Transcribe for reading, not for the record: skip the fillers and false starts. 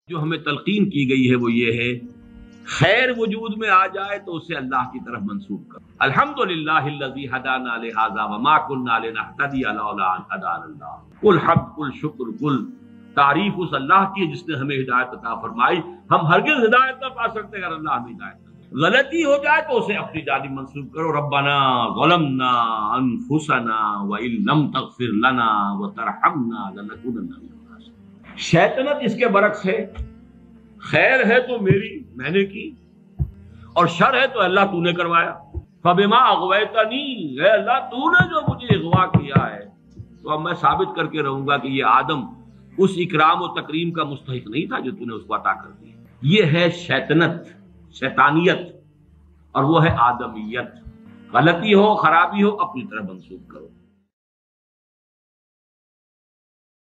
जो हमें तलकीन की गई है वो ये है, खैर वजूद में आ जाए तो उसे अल्लाह की तरफ मंसूब करो। अल्हम्दुलिल्लाहिल्लज़ी हदाना लिहाज़ा वमा कुन्ना लिनहतदिया लौला अन हदानल्लाह। कुल हम्द कुल शुक्र कुल तारीफ उस अल्लाह की जिसने हमें हिदायत अता फरमाई। हम हरगिज़ हिदायत न पा सकते अगर अल्लाह हमें हिदायत न दे। गलती हो जाए तो उसे अपनी जानिब मंसूब करो। रब्बना ज़लमना अनफुसना व इन लम तग़फिर लना व तरहमना लनकुनन्ना मिनल खासिरीन। शैतानत इसके बरक्स है, खैर है तो मेरी, मैंने की, और शर है तो अल्लाह तूने करवाया। फबिमा अग़वैतनी, है अल्लाह तूने जो मुझे अगवा किया है, तो अब मैं साबित करके रहूंगा कि ये आदम उस इकराम और तकरीम का मुस्तहिक नहीं था जो तूने उसको अता कर दिया। ये है शैतानत, शैतानियत, और वो है आदमियत। गलती हो, खराबी हो, अपनी तरफ मंसूब करो।